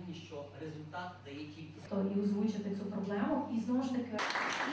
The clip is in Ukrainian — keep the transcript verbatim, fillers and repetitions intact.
що результат дає тільки і озвучити цю проблему. І знову ж таки